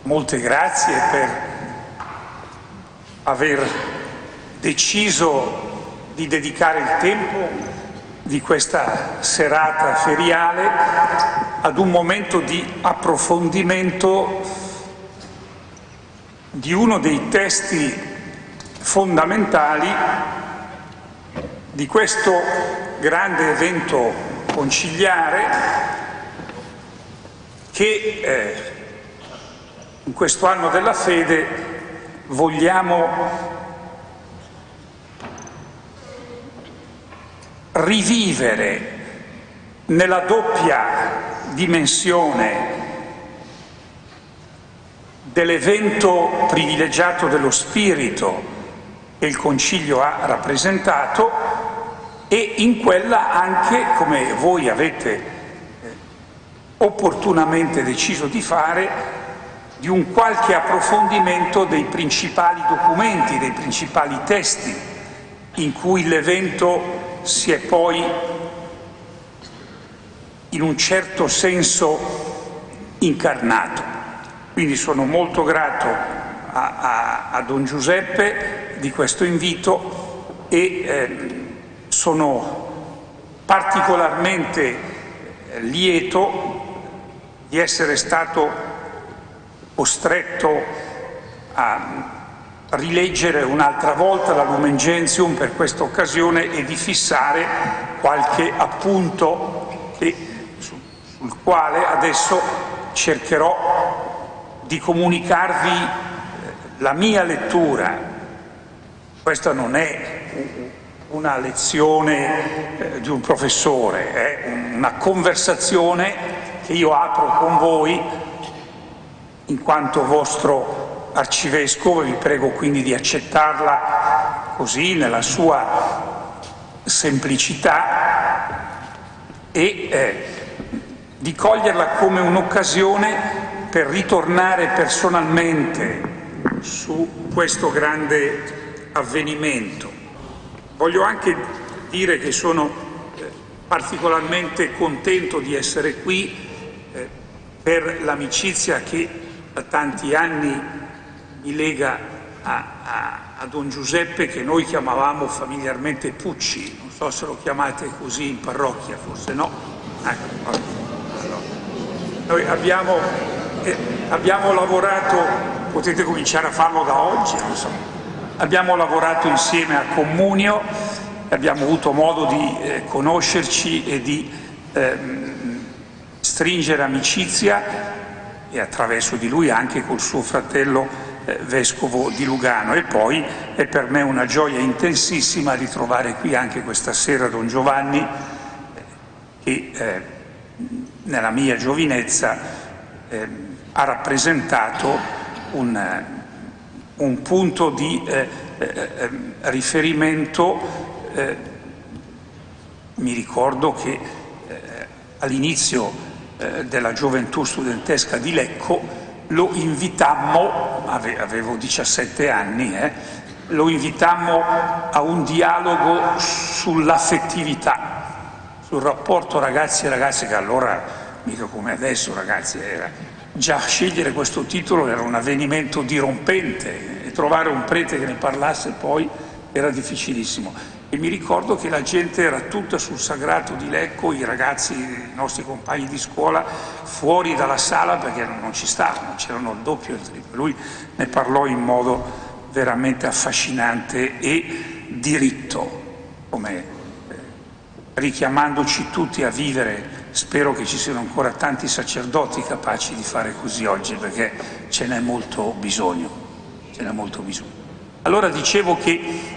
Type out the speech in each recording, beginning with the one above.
molte grazie per aver deciso di dedicare il tempo di questa serata feriale ad un momento di approfondimento di uno dei testi fondamentali di questo grande evento conciliare che in questo anno della fede vogliamo rivivere nella doppia dimensione dell'evento privilegiato dello spirito che il Concilio ha rappresentato e in quella anche, come voi avete opportunamente deciso di fare, di un qualche approfondimento dei principali documenti, dei principali testi in cui l'evento si è poi in un certo senso incarnato. Quindi sono molto grato a Don Giuseppe di questo invito e sono particolarmente lieto di essere stato costretto a rileggere un'altra volta la Lumen Gentium per questa occasione e di fissare qualche appunto sul quale adesso cercherò di comunicarvi la mia lettura. Questa non è una lezione di un professore, è una conversazione che io apro con voi in quanto vostro arcivescovo. Vi prego quindi di accettarla così nella sua semplicità e di coglierla come un'occasione per ritornare personalmente su questo grande avvenimento. Voglio anche dire che sono particolarmente contento di essere qui per l'amicizia che da tanti anni mi lega a Don Giuseppe, che noi chiamavamo familiarmente Pucci. Non so se lo chiamate così in parrocchia, forse no. Ecco, allora. Noi abbiamo lavorato, potete cominciare a farlo da oggi, non so. Abbiamo lavorato insieme a Comunio, abbiamo avuto modo di conoscerci e di stringere amicizia, e attraverso di lui anche col suo fratello vescovo di Lugano. E poi è per me una gioia intensissima ritrovare qui anche questa sera Don Giovanni, che nella mia giovinezza ha rappresentato un punto di riferimento. Mi ricordo che all'inizio della gioventù studentesca di Lecco lo invitammo, avevo 17 anni, lo invitammo a un dialogo sull'affettività, sul rapporto ragazzi e ragazze, che allora, mica come adesso ragazzi, era già scegliere questo titolo era un avvenimento dirompente e trovare un prete che ne parlasse poi era difficilissimo. E mi ricordo che la gente era tutta sul sagrato di Lecco, i ragazzi, i nostri compagni di scuola, fuori dalla sala perché non ci stavano, c'erano il doppio e il triplo. Lui ne parlò in modo veramente affascinante e diritto, come richiamandoci tutti a vivere. Spero che ci siano ancora tanti sacerdoti capaci di fare così oggi, perché ce n'è molto bisogno, ce n'è molto bisogno. Allora dicevo che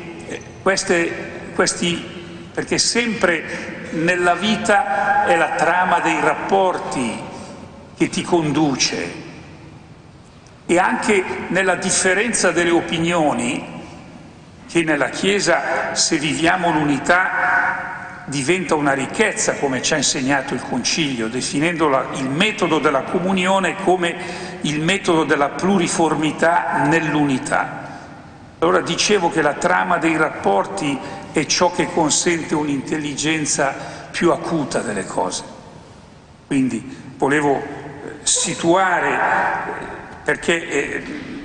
perché sempre nella vita è la trama dei rapporti che ti conduce, e anche nella differenza delle opinioni, che nella Chiesa, se viviamo l'unità, diventa una ricchezza, come ci ha insegnato il Concilio, definendo il metodo della comunione come il metodo della pluriformità nell'unità. Allora dicevo che la trama dei rapporti è ciò che consente un'intelligenza più acuta delle cose. Quindi volevo situare perché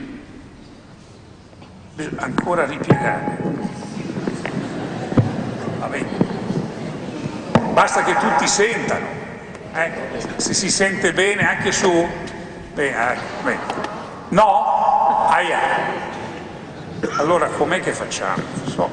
bisogna ancora ripiegare. Vabbè. Basta che tutti sentano, se si sente bene anche su... Bene. No? Aia. Allora com'è che facciamo? Non so.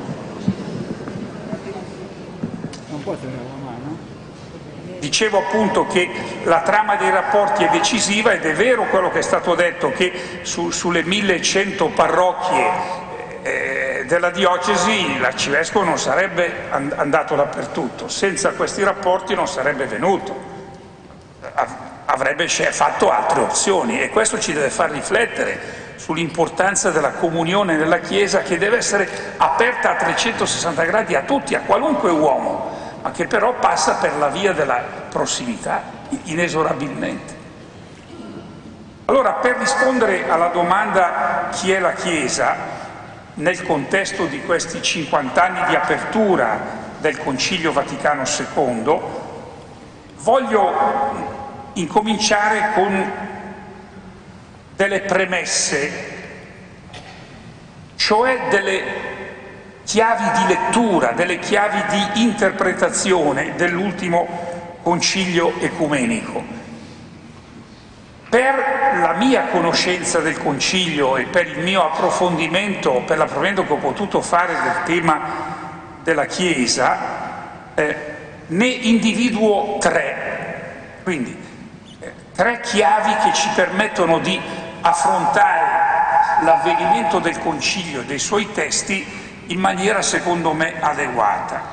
Non può tenere la mano? Dicevo appunto che la trama dei rapporti è decisiva ed è vero quello che è stato detto, che sulle 1100 parrocchie della diocesi l'arcivescovo non sarebbe andato dappertutto, senza questi rapporti non sarebbe venuto, avrebbe fatto altre opzioni, e questo ci deve far riflettere sull'importanza della comunione nella Chiesa, che deve essere aperta a 360 gradi a tutti, a qualunque uomo, ma che però passa per la via della prossimità inesorabilmente. Allora, per rispondere alla domanda chi è la Chiesa, nel contesto di questi 50 anni di apertura del Concilio Vaticano II, voglio incominciare con delle premesse, cioè delle chiavi di lettura, delle chiavi di interpretazione dell'ultimo Concilio ecumenico. Per la mia conoscenza del Concilio e per il mio approfondimento, per l'approfondimento che ho potuto fare del tema della Chiesa, ne individuo tre, quindi tre chiavi che ci permettono di affrontare l'avvenimento del Concilio e dei suoi testi in maniera, secondo me, adeguata.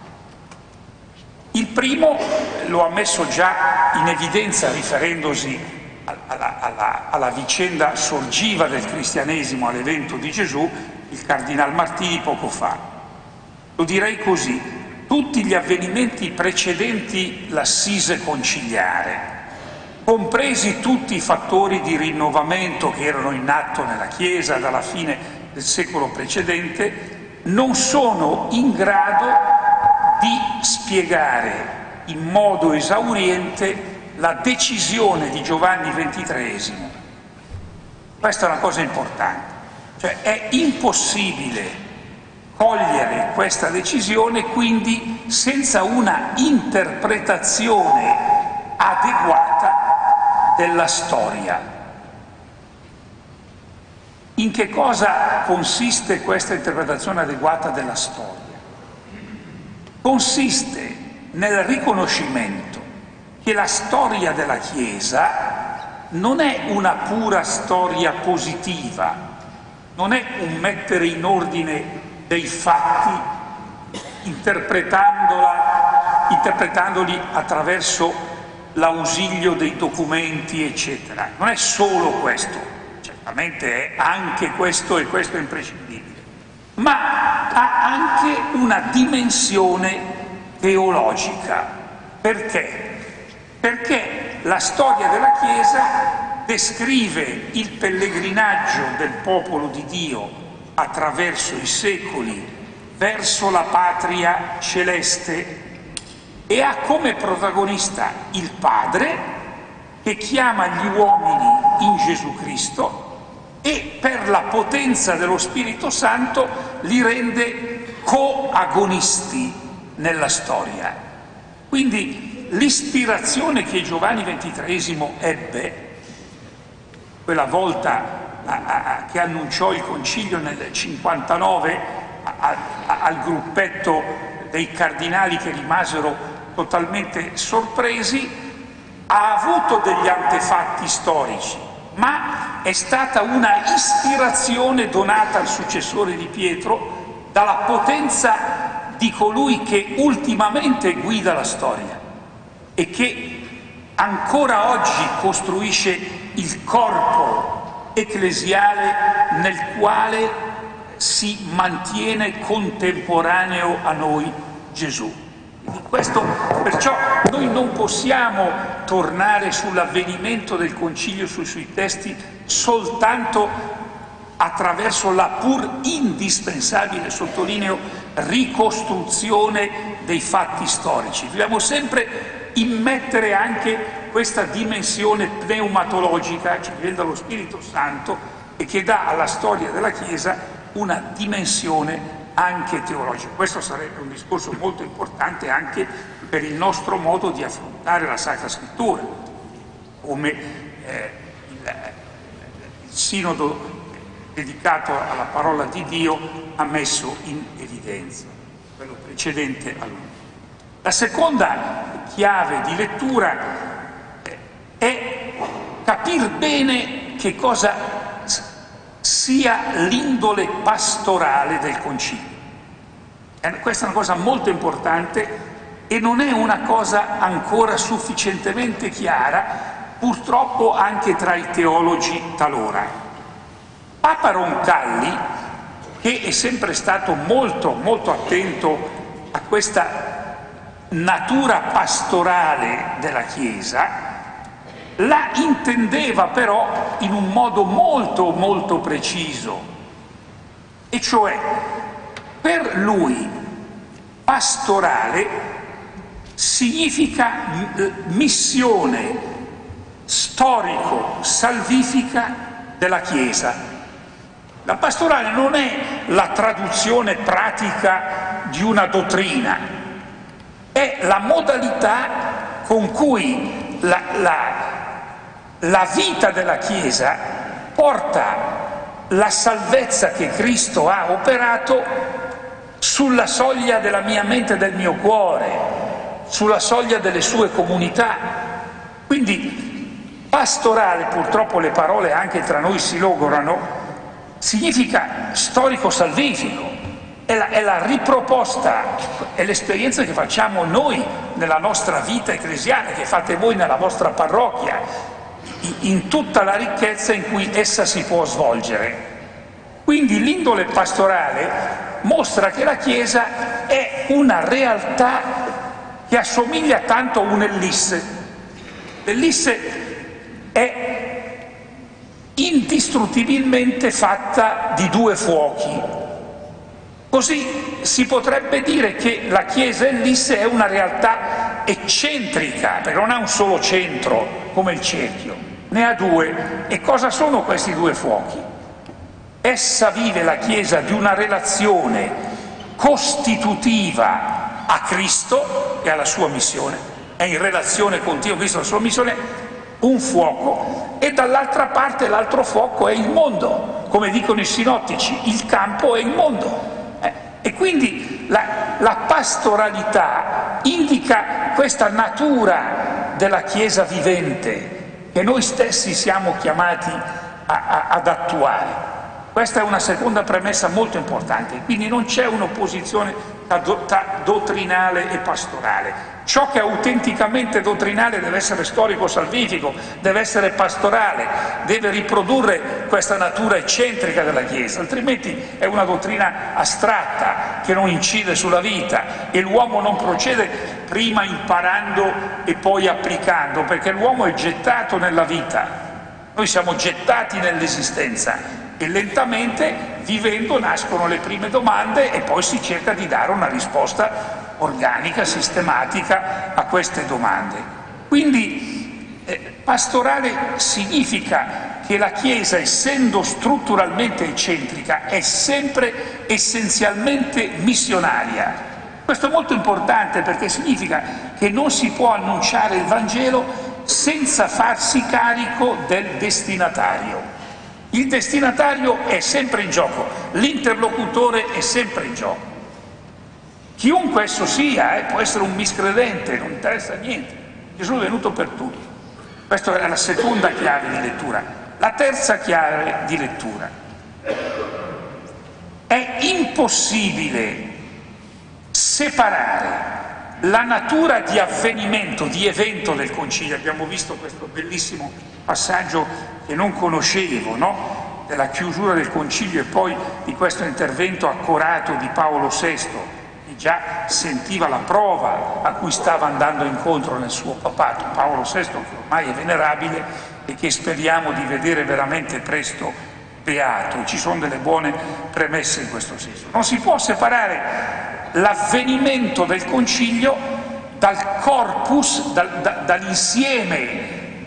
Il primo lo ha messo già in evidenza riferendosi alla vicenda sorgiva del cristianesimo, all'evento di Gesù, il Cardinal Martini poco fa. Lo direi così: tutti gli avvenimenti precedenti l'assise conciliare, compresi tutti i fattori di rinnovamento che erano in atto nella Chiesa dalla fine del secolo precedente, non sono in grado di spiegare in modo esauriente la decisione di Giovanni XXIII. Questa è una cosa importante, cioè è impossibile cogliere questa decisione quindi senza una interpretazione adeguata della storia. In che cosa consiste questa interpretazione adeguata della storia? Consiste nel riconoscimento che la storia della Chiesa non è una pura storia positiva, non è un mettere in ordine dei fatti interpretandoli attraverso l'ausilio dei documenti, eccetera. Non è solo questo, certamente è anche questo, e questo è imprescindibile, ma ha anche una dimensione teologica. Perché? Perché la storia della Chiesa descrive il pellegrinaggio del popolo di Dio attraverso i secoli verso la patria celeste e ha come protagonista il Padre, che chiama gli uomini in Gesù Cristo e per la potenza dello Spirito Santo li rende coagonisti nella storia. Quindi l'ispirazione che Giovanni XXIII ebbe, quella volta che annunciò il Concilio nel 59 al gruppetto dei cardinali che rimasero totalmente sorpresi, ha avuto degli antefatti storici, ma è stata una ispirazione donata al successore di Pietro dalla potenza di colui che ultimamente guida la storia e che ancora oggi costruisce il corpo ecclesiale nel quale si mantiene contemporaneo a noi Gesù. Perciò noi non possiamo tornare sull'avvenimento del Concilio, sui suoi testi, soltanto attraverso la pur indispensabile, sottolineo, ricostruzione dei fatti storici. Dobbiamo sempre immettere anche questa dimensione pneumatologica, ci viene dallo Spirito Santo e che dà alla storia della Chiesa una dimensione anche teologica. Questo sarebbe un discorso molto importante anche per il nostro modo di affrontare la Sacra Scrittura, come il Sinodo dedicato alla parola di Dio ha messo in evidenza, quello precedente a lui. La seconda chiave di lettura è capire bene che cosa sia l'indole pastorale del Concilio. Questa è una cosa molto importante e non è una cosa ancora sufficientemente chiara, purtroppo anche tra i teologi talora. Papa Roncalli, che è sempre stato molto, molto attento a questa natura pastorale della Chiesa, la intendeva però in un modo molto, molto preciso, e cioè per lui pastorale significa missione storico-salvifica della Chiesa. La pastorale non è la traduzione pratica di una dottrina, è la modalità con cui la vita della Chiesa porta la salvezza che Cristo ha operato sulla soglia della mia mente e del mio cuore, sulla soglia delle sue comunità. Quindi pastorale, purtroppo le parole anche tra noi si logorano, significa storico-salvifico, è la riproposta, è l'esperienza che facciamo noi nella nostra vita ecclesiale, che fate voi nella vostra parrocchia, in tutta la ricchezza in cui essa si può svolgere. Quindi l'indole pastorale mostra che la Chiesa è una realtà che assomiglia tanto a un'ellisse. L'ellisse è indistruttibilmente fatta di due fuochi. Così si potrebbe dire che la Chiesa ellisse è una realtà eccentrica, perché non ha un solo centro come il cerchio, ne ha due. E cosa sono questi due fuochi? Essa vive, la Chiesa, di una relazione costitutiva a Cristo e alla sua missione, è in relazione continua a Cristo e alla sua missione, un fuoco, e dall'altra parte l'altro fuoco è il mondo, come dicono i sinottici, il campo è il mondo. E quindi la pastoralità indica questa natura della Chiesa vivente che noi stessi siamo chiamati ad attuare. Questa è una seconda premessa molto importante, quindi non c'è un'opposizione tra dottrinale e pastorale. Ciò che è autenticamente dottrinale deve essere storico-salvifico, deve essere pastorale, deve riprodurre questa natura eccentrica della Chiesa, altrimenti è una dottrina astratta che non incide sulla vita e l'uomo non procede prima imparando e poi applicando, perché l'uomo è gettato nella vita, noi siamo gettati nell'esistenza. E lentamente, vivendo, nascono le prime domande e poi si cerca di dare una risposta organica, sistematica a queste domande. Quindi pastorale significa che la Chiesa, essendo strutturalmente eccentrica, è sempre essenzialmente missionaria. Questo è molto importante perché significa che non si può annunciare il Vangelo senza farsi carico del destinatario. Il destinatario è sempre in gioco, l'interlocutore è sempre in gioco. Chiunque esso sia, può essere un miscredente, non interessa niente. Gesù è venuto per tutti. Questa è la seconda chiave di lettura. La terza chiave di lettura. È impossibile separare la natura di avvenimento, di evento del Concilio. Abbiamo visto questo bellissimo passaggio che non conoscevo, no? Della chiusura del Concilio e poi di questo intervento accorato di Paolo VI, che già sentiva la prova a cui stava andando incontro nel suo papato. Paolo VI, che ormai è venerabile e che speriamo di vedere veramente presto beato. Ci sono delle buone premesse in questo senso. Non si può separare l'avvenimento del Concilio dal corpus, dall'insieme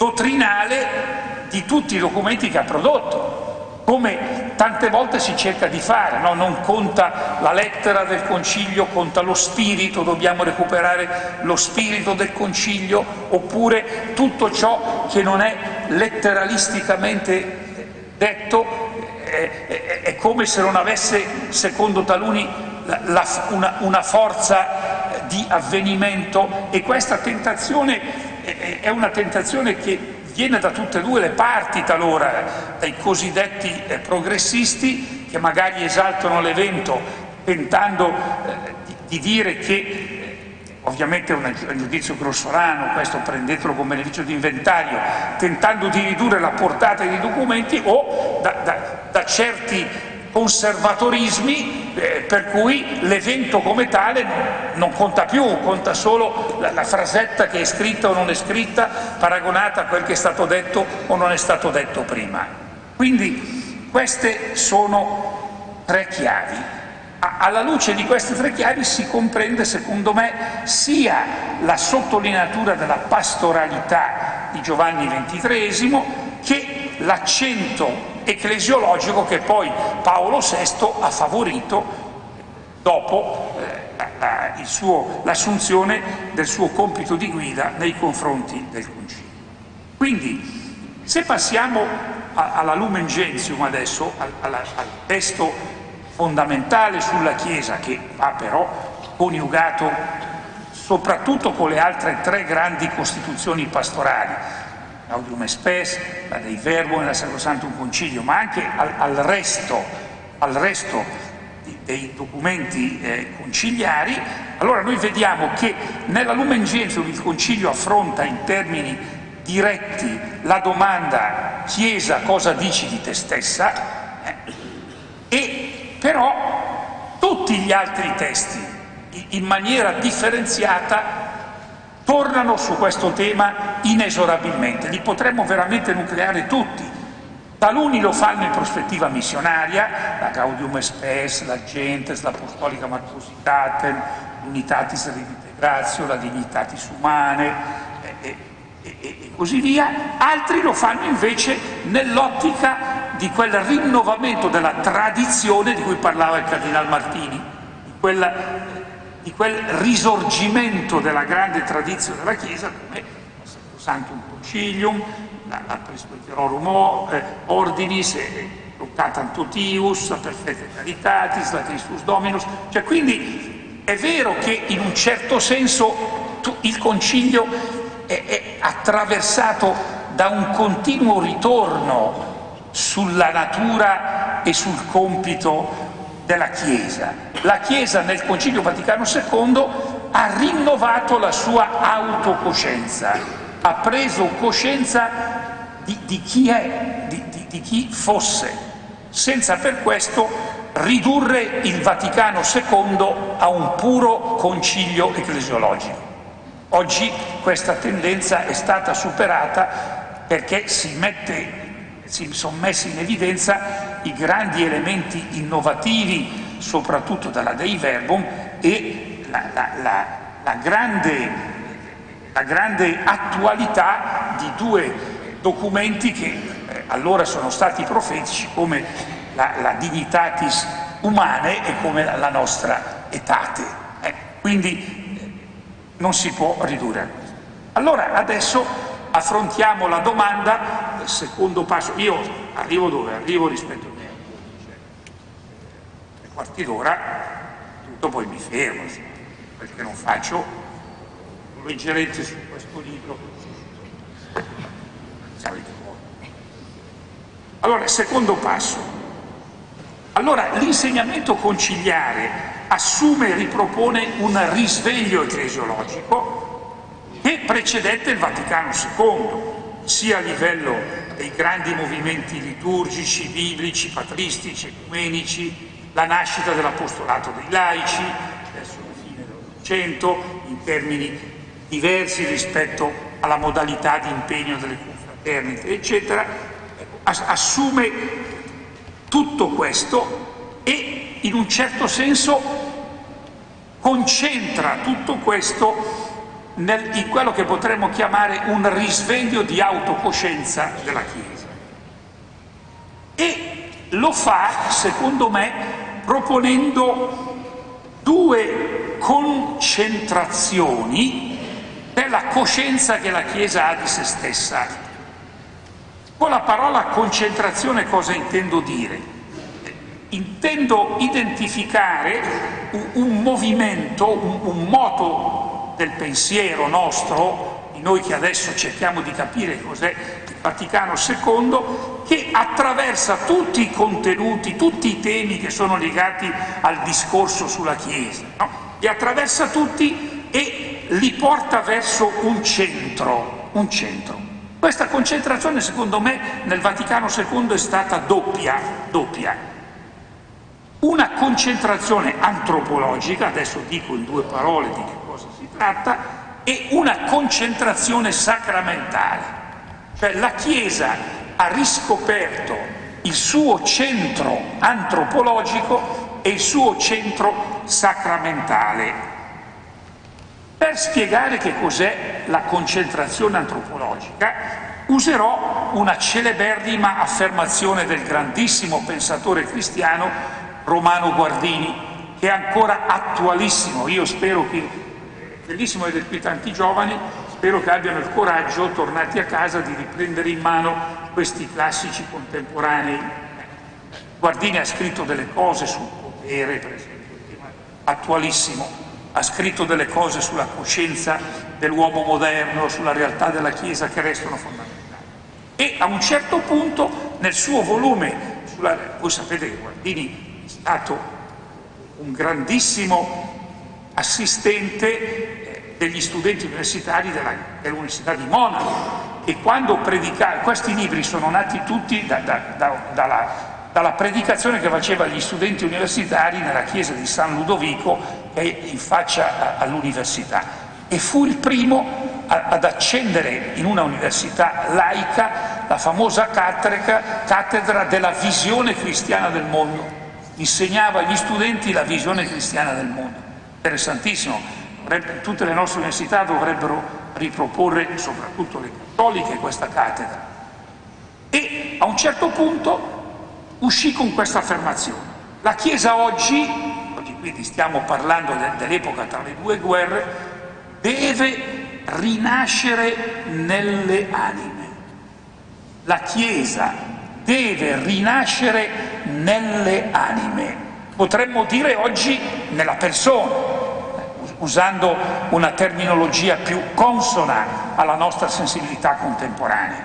dottrinale di tutti i documenti che ha prodotto, come tante volte si cerca di fare, no? Non conta la lettera del Concilio, conta lo spirito, dobbiamo recuperare lo spirito del Concilio, oppure tutto ciò che non è letteralisticamente detto è come se non avesse, secondo taluni, una forza di avvenimento, e questa tentazione è una tentazione che viene da tutte e due le parti talora, dai cosiddetti progressisti che magari esaltano l'evento tentando di dire che, ovviamente è un giudizio grossolano, questo prendetelo come beneficio di inventario, tentando di ridurre la portata dei documenti, o da certi conservatorismi per cui l'evento come tale non conta più, conta solo la frasetta che è scritta o non è scritta, paragonata a quel che è stato detto o non è stato detto prima. Quindi queste sono tre chiavi. Alla luce di queste tre chiavi si comprende, secondo me, sia la sottolineatura della pastoralità di Giovanni XXIII che l'accento ecclesiologico che poi Paolo VI ha favorito dopo l'assunzione del suo compito di guida nei confronti del Concilio. Quindi, se passiamo alla Lumen Gentium adesso, al testo fondamentale sulla Chiesa, che va però coniugato soprattutto con le altre tre grandi costituzioni pastorali, Gaudium et Spes, la Dei Verbum e la Sacrosanctum Concilio, ma anche al resto dei documenti conciliari, allora noi vediamo che nella Lumen Gentium il Concilio affronta in termini diretti la domanda: Chiesa, cosa dici di te stessa? E però tutti gli altri testi, in maniera differenziata, tornano su questo tema inesorabilmente. Li potremmo veramente nucleare tutti. Taluni lo fanno in prospettiva missionaria, la Gaudium et Spes, la Gentes, l'Apostolica Martusitatem, l'Unitatis Redintegratio, la Dignitatis Humanae e così via. Altri lo fanno invece nell'ottica di quel rinnovamento della tradizione di cui parlava il Cardinal Martini, di quel risorgimento della grande tradizione della Chiesa, come il Sacrosanctum Concilium, la Presbyterorum Ordinis, Loctatam Totius, la Perfecta Caritatis, la Christus Dominus. Cioè, quindi è vero che in un certo senso il Concilio è attraversato da un continuo ritorno sulla natura e sul compito della Chiesa. La Chiesa nel Concilio Vaticano II ha rinnovato la sua autocoscienza, ha preso coscienza di chi è, di chi fosse, senza per questo ridurre il Vaticano II a un puro concilio ecclesiologico. Oggi questa tendenza è stata superata perché sono messi in evidenza i grandi elementi innovativi, soprattutto dalla Dei Verbum, e la grande attualità di due documenti che allora sono stati profetici, come la Dignitatis Humanae e come la nostra Aetate. Quindi non si può ridurre. Allora adesso affrontiamo la domanda del secondo passo. Io arrivo dove? Arrivo rispetto a me. Tre quarti d'ora, tutto, poi mi fermo, perché non faccio, lo leggerete su questo libro. Allora, secondo passo. Allora, l'insegnamento conciliare assume e ripropone un risveglio ecclesiologico che precedette il Vaticano II, sia a livello dei grandi movimenti liturgici, biblici, patristici, ecumenici, la nascita dell'apostolato dei laici verso la fine dell'Ottocento, in termini diversi rispetto alla modalità di impegno delle confraternite, eccetera. Assume tutto questo e in un certo senso concentra tutto questo in quello che potremmo chiamare un risveglio di autocoscienza della Chiesa. E lo fa, secondo me, proponendo due concentrazioni della coscienza che la Chiesa ha di se stessa. Con la parola concentrazione cosa intendo dire? Intendo identificare un movimento, un moto del pensiero nostro, di noi che adesso cerchiamo di capire cos'è il Vaticano II, che attraversa tutti i contenuti, tutti i temi che sono legati al discorso sulla Chiesa, no? Li attraversa tutti e li porta verso un centro, un centro. Questa concentrazione, secondo me, nel Vaticano II è stata doppia. Una concentrazione antropologica, adesso dico in due parole di che cosa si tratta, e una concentrazione sacramentale. Cioè la Chiesa ha riscoperto il suo centro antropologico e il suo centro sacramentale. Per spiegare che cos'è la concentrazione antropologica, userò una celeberrima affermazione del grandissimo pensatore cristiano Romano Guardini, che è ancora attualissimo. Io spero che, bellissimo vedere qui tanti giovani, spero che abbiano il coraggio, tornati a casa, di riprendere in mano questi classici contemporanei. Guardini ha scritto delle cose sul potere, per esempio, attualissimo, ha scritto delle cose sulla coscienza dell'uomo moderno, sulla realtà della Chiesa, che restano fondamentali. E a un certo punto, nel suo volume, voi sapete che Guardini è stato un grandissimo assistente degli studenti universitari dell'Università di Monaco, e quando predicava, questi libri sono nati tutti dalla predicazione che faceva agli studenti universitari nella chiesa di San Ludovico, che è in faccia all'università, e fu il primo ad accendere in una università laica la famosa cattedra della visione cristiana del mondo. Insegnava agli studenti la visione cristiana del mondo. Interessantissimo. Tutte le nostre università dovrebbero riproporre, soprattutto le cattoliche, questa cattedra. E a un certo punto uscì con questa affermazione: la Chiesa oggi quindi stiamo parlando dell'epoca tra le due guerre, deve rinascere nelle anime. La Chiesa deve rinascere nelle anime, potremmo dire oggi nella persona, usando una terminologia più consona alla nostra sensibilità contemporanea.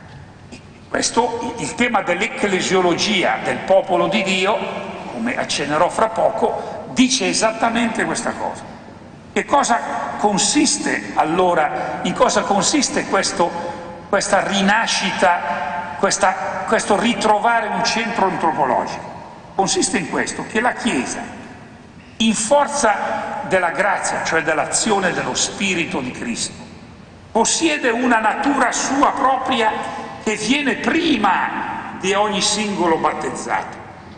Questo, il tema dell'ecclesiologia del popolo di Dio, come accennerò fra poco, dice esattamente questa cosa. Che cosa consiste allora, in cosa consiste questa rinascita, questo ritrovare un centro antropologico? Consiste in questo, che la Chiesa, in forza della grazia, cioè dell'azione dello Spirito di Cristo, possiede una natura sua propria che viene prima di ogni singolo battezzato.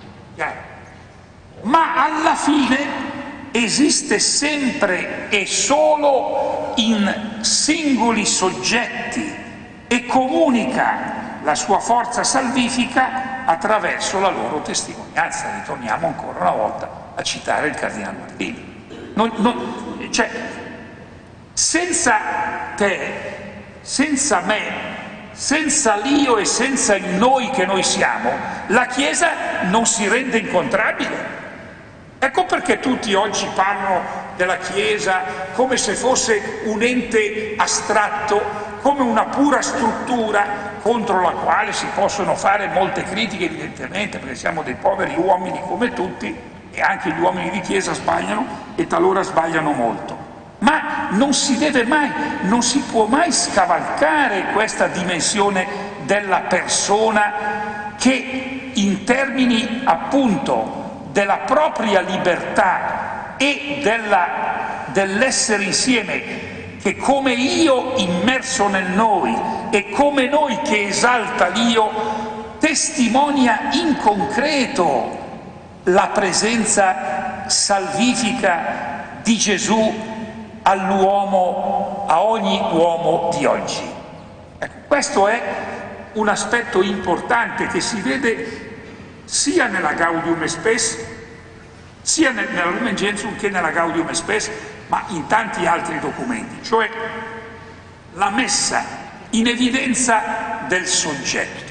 Ma alla fine esiste sempre e solo in singoli soggetti e comunica la sua forza salvifica attraverso la loro testimonianza. Ritorniamo ancora una volta a citare il Cardinale Martini. Cioè, senza te, senza me, senza l'io e senza il noi che noi siamo, la Chiesa non si rende incontrabile. Ecco perché tutti oggi parlano della Chiesa come se fosse un ente astratto, come una pura struttura contro la quale si possono fare molte critiche, evidentemente, perché siamo dei poveri uomini come tutti, e anche gli uomini di Chiesa sbagliano, e talora sbagliano molto. Ma non si deve mai, non si può mai scavalcare questa dimensione della persona che, in termini appunto della propria libertà e dell'essere insieme, che come io immerso nel noi e come noi che esalta l'io, testimonia in concreto la presenza salvifica di Gesù all'uomo a ogni uomo di oggi. Ecco, questo è un aspetto importante che si vede sia nella Gaudium Spes, sia nella Lumen Gentium che nella Gaudium Spes, ma in tanti altri documenti, cioè la messa in evidenza del soggetto.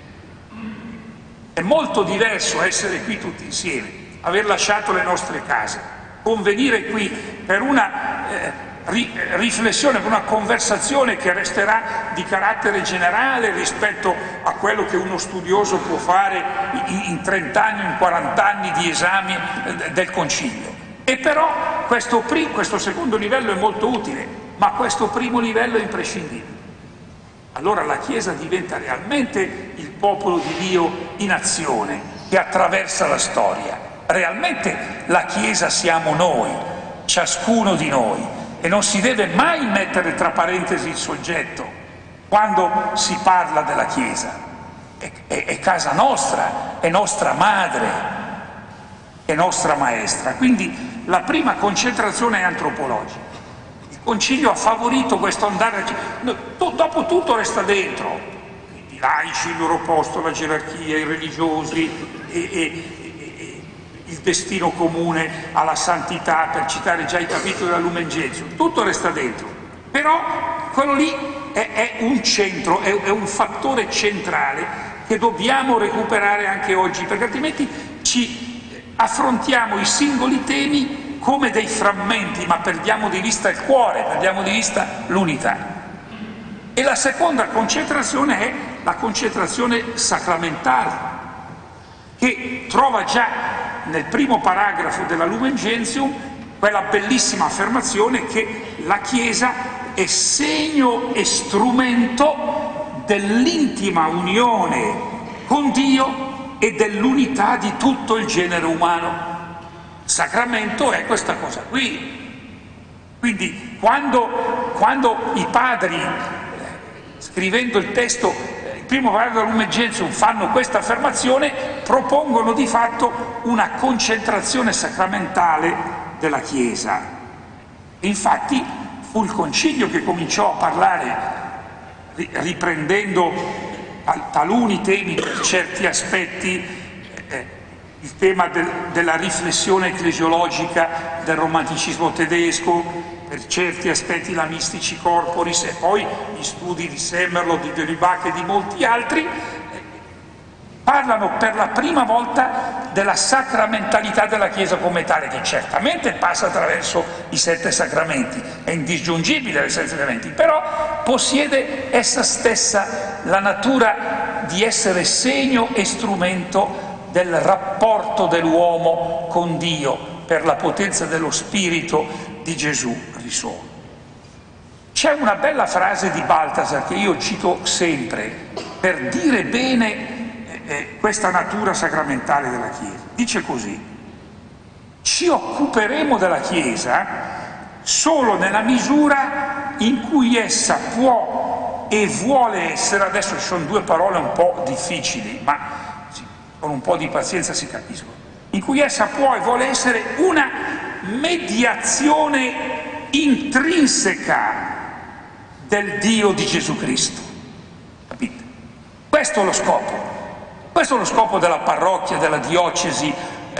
È molto diverso essere qui tutti insieme, aver lasciato le nostre case, convenire qui per una riflessione, per una conversazione che resterà di carattere generale rispetto a quello che uno studioso può fare in 30 anni, in 40 anni di esami del Concilio. E però questo secondo livello è molto utile, ma questo primo livello è imprescindibile. Allora la Chiesa diventa realmente il popolo di Dio in azione, che attraversa la storia. Realmente la Chiesa siamo noi, ciascuno di noi, e non si deve mai mettere tra parentesi il soggetto quando si parla della Chiesa. È casa nostra, è nostra madre, è nostra maestra. Quindi la prima concentrazione è antropologica. Il Concilio ha favorito questo andare, dopo tutto resta dentro, i laici, il loro posto, la gerarchia, i religiosi e il destino comune alla santità, per citare già i capitoli della Lumen Gentium, tutto resta dentro, però quello lì è un centro, è un fattore centrale che dobbiamo recuperare anche oggi, perché altrimenti ci affrontiamo i singoli temi come dei frammenti, ma perdiamo di vista il cuore, perdiamo di vista l'unità. E la seconda concentrazione è la concentrazione sacramentale, che trova già nel primo paragrafo della Lumen Gentium quella bellissima affermazione che la Chiesa è segno e strumento dell'intima unione con Dio e dell'unità di tutto il genere umano. Il sacramento è questa cosa qui. Quindi quando i padri, scrivendo il testo, il primo paragrafo della Lumen Gentium, fanno questa affermazione, propongono di fatto una concentrazione sacramentale della Chiesa. Infatti fu il Concilio che cominciò a parlare, riprendendo taluni temi per certi aspetti, il tema della riflessione ecclesiologica del romanticismo tedesco, per certi aspetti la Mystici Corporis, e poi gli studi di Semmerlo, di Delibach e di molti altri, parlano per la prima volta della sacramentalità della Chiesa come tale, che certamente passa attraverso i 7 sacramenti, è indisgiungibile dai 7 sacramenti, però possiede essa stessa la natura di essere segno e strumento del rapporto dell'uomo con Dio per la potenza dello Spirito di Gesù risorto. C'è una bella frase di Balthasar che io cito sempre per dire bene questa natura sacramentale della Chiesa. Dice così: ci occuperemo della Chiesa solo nella misura in cui essa può e vuole essere, adesso ci sono 2 parole un po' difficili, ma con un po' di pazienza si capiscono, in cui essa può e vuole essere una mediazione intrinseca del Dio di Gesù Cristo. Capite? Questo è lo scopo. Questo è lo scopo della parrocchia, della diocesi,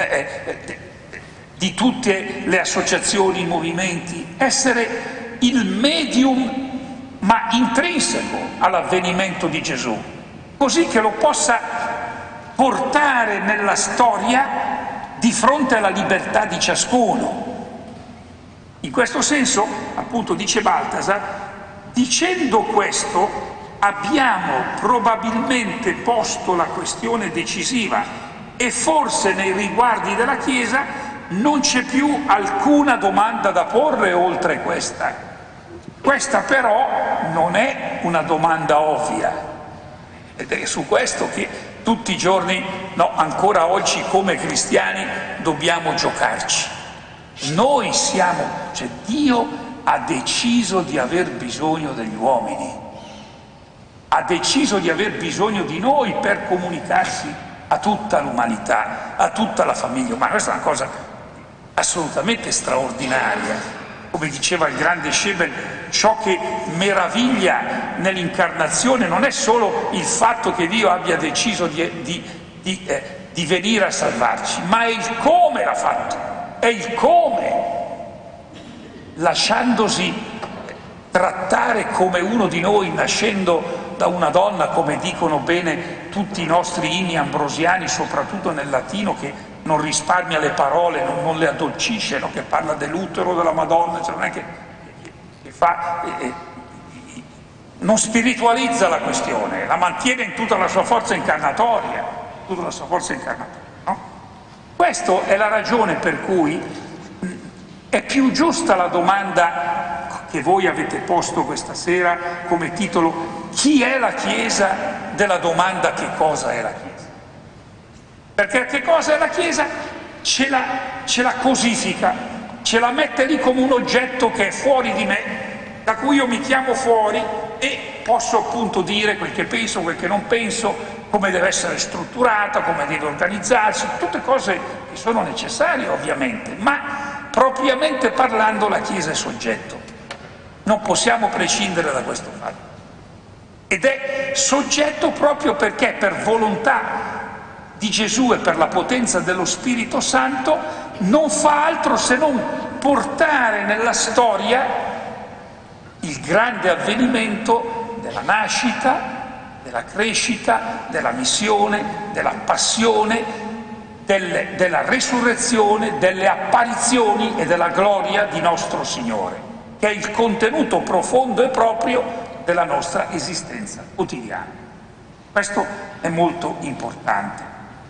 di tutte le associazioni, i movimenti, essere il medium ma intrinseco all'avvenimento di Gesù, così che lo possa portare nella storia di fronte alla libertà di ciascuno. In questo senso, appunto, dice Balthasar, dicendo questo abbiamo probabilmente posto la questione decisiva e forse nei riguardi della Chiesa non c'è più alcuna domanda da porre oltre questa. Questa però non è una domanda ovvia, ed è su questo che tutti i giorni, no, ancora oggi come cristiani dobbiamo giocarci. Noi siamo, cioè Dio ha deciso di aver bisogno degli uomini, ha deciso di aver bisogno di noi per comunicarsi a tutta l'umanità, a tutta la famiglia umana. Questa è una cosa assolutamente straordinaria. come diceva il grande Scebel, ciò che meraviglia nell'incarnazione non è solo il fatto che Dio abbia deciso di venire a salvarci, ma è il come l'ha fatto, è il come, lasciandosi trattare come uno di noi, nascendo da una donna, come dicono bene tutti i nostri inni ambrosiani, soprattutto nel latino, che non risparmia le parole, non le addolcisce, no? Che parla dell'utero della Madonna, cioè non è che non spiritualizza la questione, la mantiene in tutta la sua forza incarnatoria, no? Questa è la ragione per cui è più giusta la domanda che voi avete posto questa sera come titolo: chi è la Chiesa? Della domanda che cosa è la Chiesa. Perché che cosa è la Chiesa? Ce la cosifica, ce la mette lì come un oggetto che è fuori di me, da cui io mi chiamo fuori e posso appunto dire quel che penso, quel che non penso, come deve essere strutturata, come deve organizzarsi, tutte cose che sono necessarie ovviamente, ma propriamente parlando la Chiesa è soggetto. Non possiamo prescindere da questo fatto. Ed è soggetto proprio perché per volontà di Gesù e per la potenza dello Spirito Santo non fa altro se non portare nella storia il grande avvenimento della nascita, della crescita, della missione, della passione, della resurrezione, delle apparizioni e della gloria di nostro Signore, che è il contenuto profondo e proprio della nostra esistenza quotidiana. Questo è molto importante.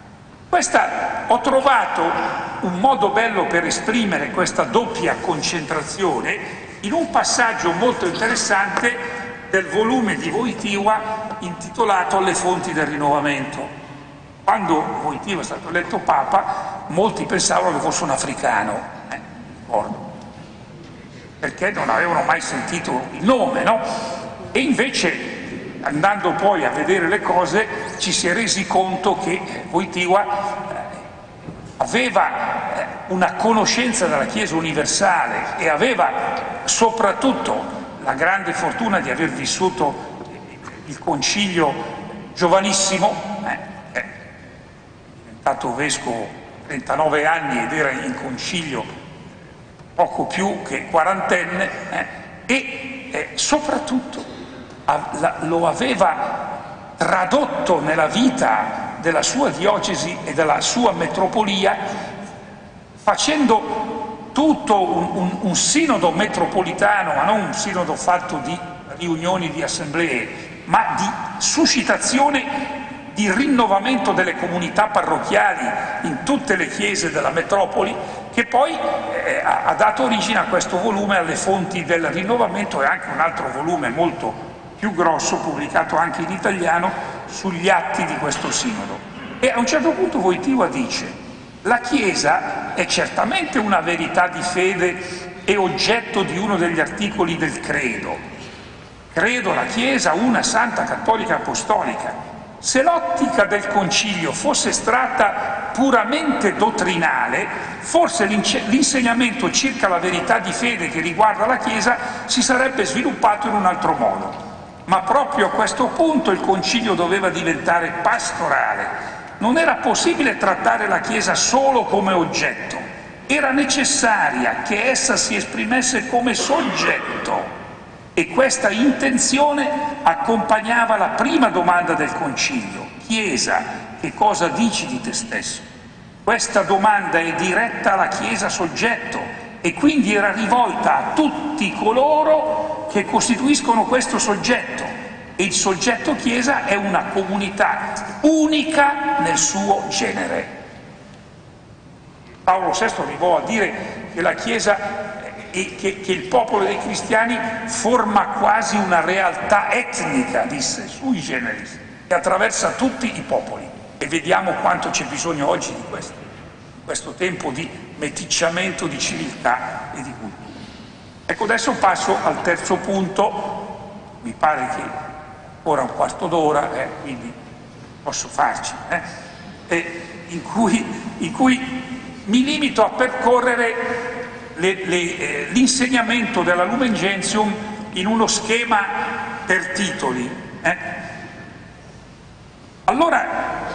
Ho trovato un modo bello per esprimere questa doppia concentrazione in un passaggio molto interessante del volume di Wojtyła intitolato Le fonti del rinnovamento. Quando Wojtyła è stato eletto Papa, molti pensavano che fosse un africano, ricordo, perché non avevano mai sentito il nome, no? E invece, andando poi a vedere le cose, ci si è resi conto che Wojtyła aveva una conoscenza della Chiesa universale e aveva soprattutto la grande fortuna di aver vissuto il concilio giovanissimo, è diventato vescovo a 39 anni ed era in concilio poco più che quarantenne, e soprattutto lo aveva tradotto nella vita della sua diocesi e della sua metropolia, facendo tutto un sinodo metropolitano, ma non un sinodo fatto di riunioni di assemblee, ma di suscitazione, di rinnovamento delle comunità parrocchiali in tutte le chiese della metropoli, che poi ha dato origine a questo volume, alle fonti del rinnovamento, e anche un altro volume molto più grosso, pubblicato anche in italiano, sugli atti di questo sinodo. E a un certo punto Wojtyła dice: la Chiesa è certamente una verità di fede e oggetto di uno degli articoli del credo. Credo la Chiesa una santa, cattolica, apostolica. Se l'ottica del concilio fosse stata puramente dottrinale, forse l'insegnamento circa la verità di fede che riguarda la Chiesa si sarebbe sviluppato in un altro modo. Ma proprio a questo punto il concilio doveva diventare pastorale. Non era possibile trattare la Chiesa solo come oggetto, era necessaria che essa si esprimesse come soggetto, e questa intenzione accompagnava la prima domanda del concilio: Chiesa, che cosa dici di te stesso? Questa domanda è diretta alla Chiesa soggetto e quindi era rivolta a tutti coloro che costituiscono questo soggetto, e il soggetto Chiesa è una comunità unica nel suo genere. Paolo VI arrivò a dire che la Chiesa e che il popolo dei cristiani forma quasi una realtà etnica, disse, sui generis, che attraversa tutti i popoli, e vediamo quanto c'è bisogno oggi di questo, in questo tempo di meticciamento di civiltà e di cultura. Ecco, adesso passo al terzo punto, mi pare che ora un quarto d'ora, quindi posso farci, in cui mi limito a percorrere l'insegnamento della Lumen Gentium in uno schema per titoli. Allora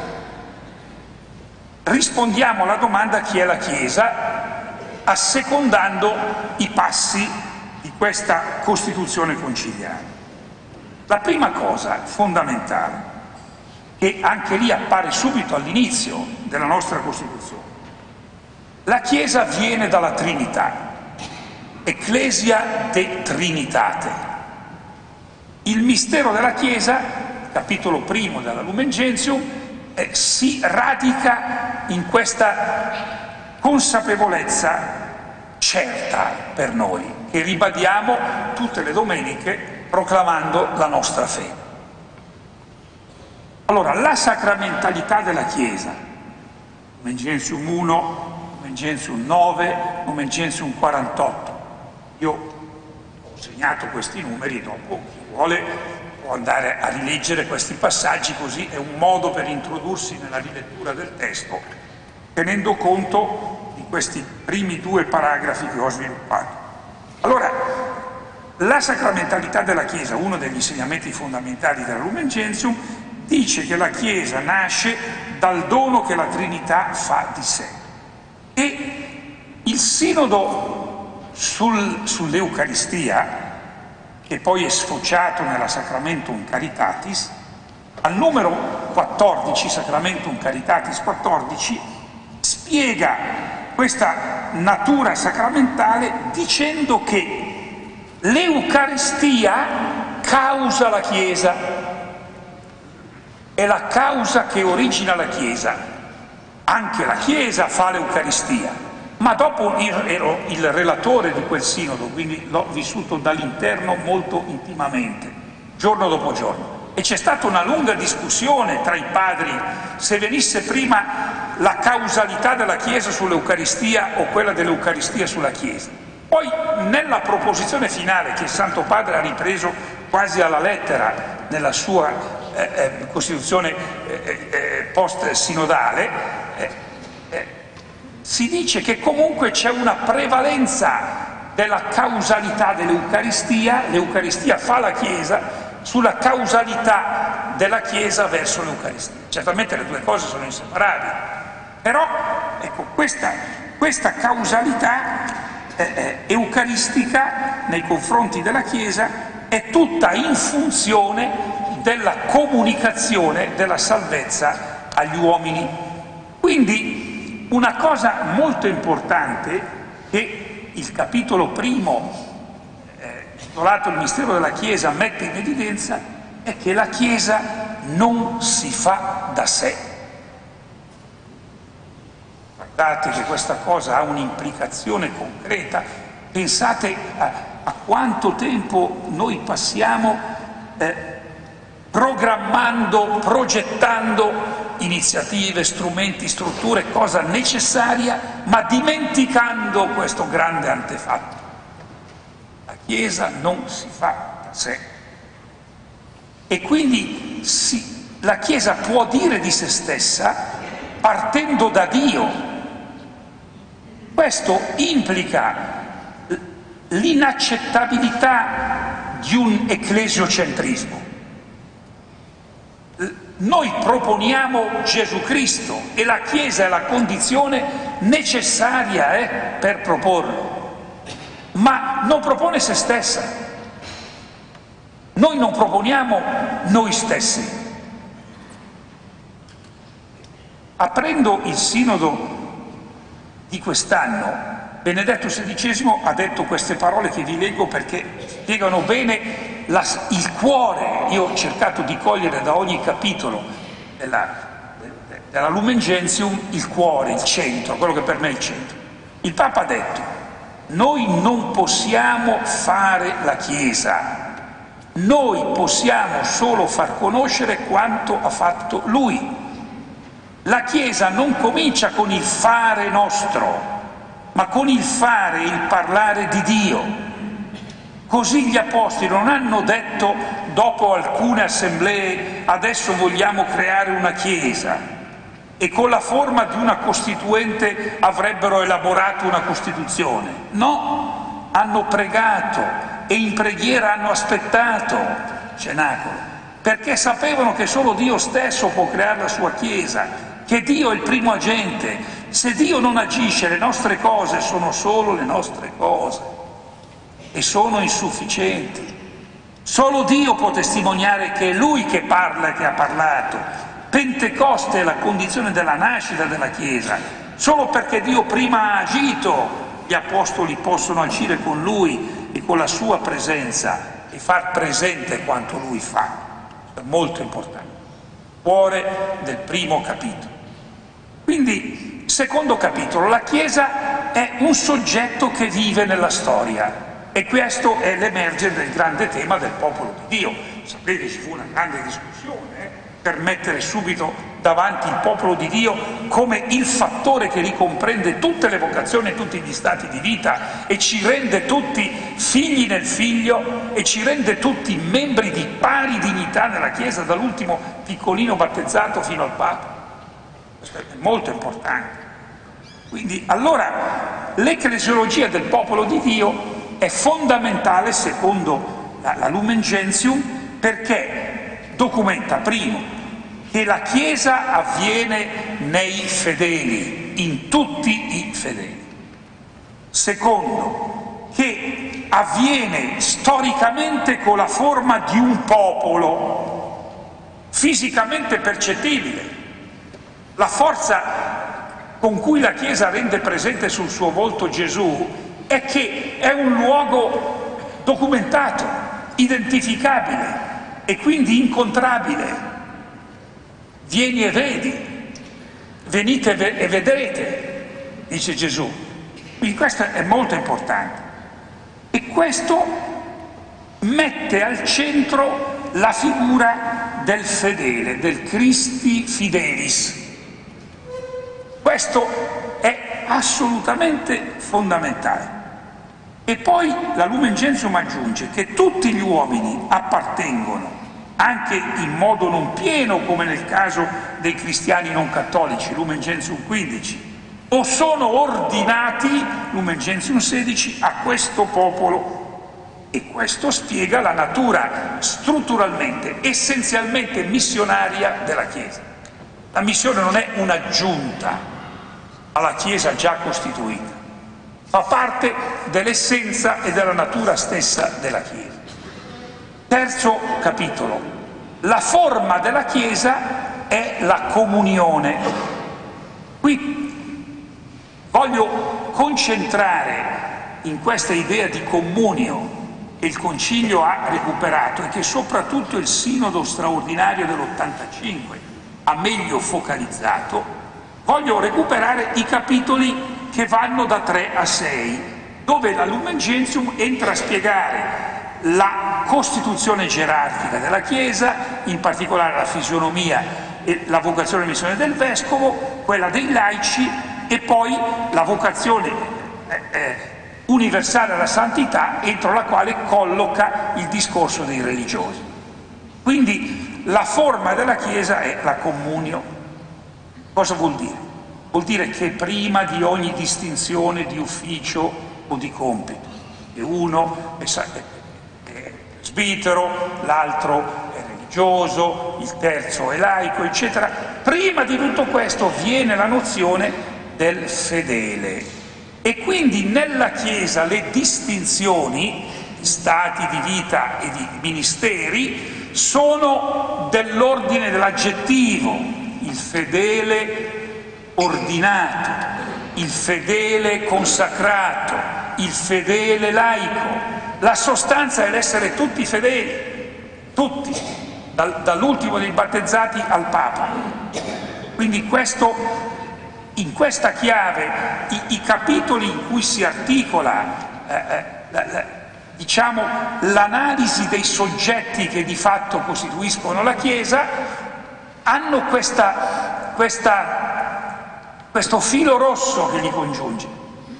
rispondiamo alla domanda chi è la Chiesa, assecondando i passi di questa Costituzione conciliare. La prima cosa fondamentale, che anche lì appare subito all'inizio della nostra Costituzione, la Chiesa viene dalla Trinità, Ecclesia de Trinitate. Il mistero della Chiesa, capitolo primo della Lumen Gentium, si radica in questa consapevolezza certa per noi, che ribadiamo tutte le domeniche proclamando la nostra fede. Allora, la sacramentalità della Chiesa, Lumen Gentium 1, Lumen Gentium 9, Lumen Gentium 48. Io ho segnato questi numeri, dopo chi vuole può andare a rileggere questi passaggi, così è un modo per introdursi nella rilettura del testo, tenendo conto di questi primi due paragrafi che ho sviluppato. Allora, la sacramentalità della Chiesa, uno degli insegnamenti fondamentali della Lumen Gentium, dice che la Chiesa nasce dal dono che la Trinità fa di sé. E il sinodo sull'Eucaristia, che poi è sfociato nella Sacramentum Caritatis, al numero 14, Sacramentum Caritatis 14, spiega questa natura sacramentale dicendo che l'Eucaristia causa la Chiesa, è la causa che origina la Chiesa. Anche la Chiesa fa l'Eucaristia, ma dopo ero il relatore di quel sinodo, quindi l'ho vissuto dall'interno molto intimamente, giorno dopo giorno. E c'è stata una lunga discussione tra i padri se venisse prima la causalità della Chiesa sull'Eucaristia o quella dell'Eucaristia sulla Chiesa. Poi nella proposizione finale che il Santo Padre ha ripreso quasi alla lettera nella sua Costituzione post-sinodale, si dice che comunque c'è una prevalenza della causalità dell'Eucaristia, l'Eucaristia fa la Chiesa, sulla causalità della Chiesa verso l'Eucaristia. Certamente le due cose sono inseparabili, però ecco, questa causalità eucaristica nei confronti della Chiesa è tutta in funzione della comunicazione della salvezza agli uomini. Quindi una cosa molto importante che il capitolo primo intitolato Il mistero della Chiesa mette in evidenza è che la Chiesa non si fa da sé. Guardate che questa cosa ha un'implicazione concreta. Pensate a quanto tempo noi passiamo programmando, progettando iniziative, strumenti, strutture, cosa necessaria, ma dimenticando questo grande antefatto. La Chiesa non si fa da sé. E quindi la Chiesa può dire di se stessa partendo da Dio. Questo implica l'inaccettabilità di un ecclesiocentrismo. Noi proponiamo Gesù Cristo e la Chiesa è la condizione necessaria per proporlo, ma non propone se stessa. Noi non proponiamo noi stessi. Aprendo il sinodo di quest'anno, Benedetto XVI ha detto queste parole che vi leggo perché spiegano bene il cuore. Io ho cercato di cogliere da ogni capitolo della Lumen Gentium il cuore, il centro, quello che per me è il centro. Il Papa ha detto: noi non possiamo fare la Chiesa, noi possiamo solo far conoscere quanto ha fatto Lui. La Chiesa non comincia con il fare nostro, ma con il fare e il parlare di Dio. Così gli Apostoli non hanno detto, dopo alcune assemblee, adesso vogliamo creare una Chiesa. e con la forma di una costituente avrebbero elaborato una Costituzione. No, hanno pregato e in preghiera hanno aspettato cenacolo, perché sapevano che solo Dio stesso può creare la sua Chiesa, che Dio è il primo agente. Se Dio non agisce, le nostre cose sono solo le nostre cose e sono insufficienti. Solo Dio può testimoniare che è Lui che parla e che ha parlato. Pentecoste è la condizione della nascita della Chiesa. Solo perché Dio prima ha agito, gli apostoli possono agire con Lui e con la sua presenza e far presente quanto Lui fa. È molto importante. Cuore del primo capitolo. Quindi, secondo capitolo, la Chiesa è un soggetto che vive nella storia. E questo è l'emergere del grande tema del popolo di Dio. Sapete, ci fu una grande discussione per mettere subito davanti il popolo di Dio come il fattore che ricomprende tutte le vocazioni e tutti gli stati di vita e ci rende tutti figli nel Figlio e ci rende tutti membri di pari dignità nella Chiesa, dall'ultimo piccolino battezzato fino al Papa. Questo è molto importante. Quindi, allora, l'ecclesiologia del popolo di Dio è fondamentale, secondo la Lumen Gentium, perché documenta, primo, che la Chiesa avviene nei fedeli, in tutti i fedeli. Secondo, che avviene storicamente con la forma di un popolo, fisicamente percettibile. La forza con cui la Chiesa rende presente sul suo volto Gesù è che è un luogo documentato, identificabile e quindi incontrabile. Vieni e vedi, venite e vedrete, dice Gesù. Quindi questo è molto importante. E questo mette al centro la figura del fedele, del Christi Fidelis. Questo è assolutamente fondamentale. E poi la Lumen Gentium aggiunge che tutti gli uomini appartengono, anche in modo non pieno come nel caso dei cristiani non cattolici, Lumen Gentium 15, o sono ordinati, Lumen Gentium 16, a questo popolo. E questo spiega la natura strutturalmente, essenzialmente missionaria della Chiesa. La missione non è un'aggiunta alla Chiesa già costituita, fa parte dell'essenza e della natura stessa della Chiesa. Terzo capitolo, la forma della Chiesa è la comunione. Qui voglio concentrare in questa idea di comunio che il Concilio ha recuperato e che soprattutto il Sinodo straordinario dell'85 ha meglio focalizzato. Voglio recuperare i capitoli che vanno da 3 a 6, dove la Lumen Gentium entra a spiegare la costituzione gerarchica della Chiesa, in particolare la fisionomia e la vocazione e missione del Vescovo, quella dei laici e poi la vocazione universale alla santità, entro la quale colloca il discorso dei religiosi. Quindi la forma della Chiesa è la comunio. Cosa vuol dire? Vuol dire che prima di ogni distinzione di ufficio o di compito, che uno è presbitero, l'altro è religioso, il terzo è laico, eccetera, prima di tutto questo viene la nozione del fedele. E quindi nella Chiesa le distinzioni di stati di vita e di ministeri sono dell'ordine dell'aggettivo: il fedele ordinato, il fedele consacrato, il fedele laico. La sostanza è l'essere tutti fedeli, tutti, dall'ultimo dei battezzati al Papa. Quindi in questa chiave i capitoli in cui si articola diciamo l'analisi dei soggetti che di fatto costituiscono la Chiesa hanno questo filo rosso che li congiunge,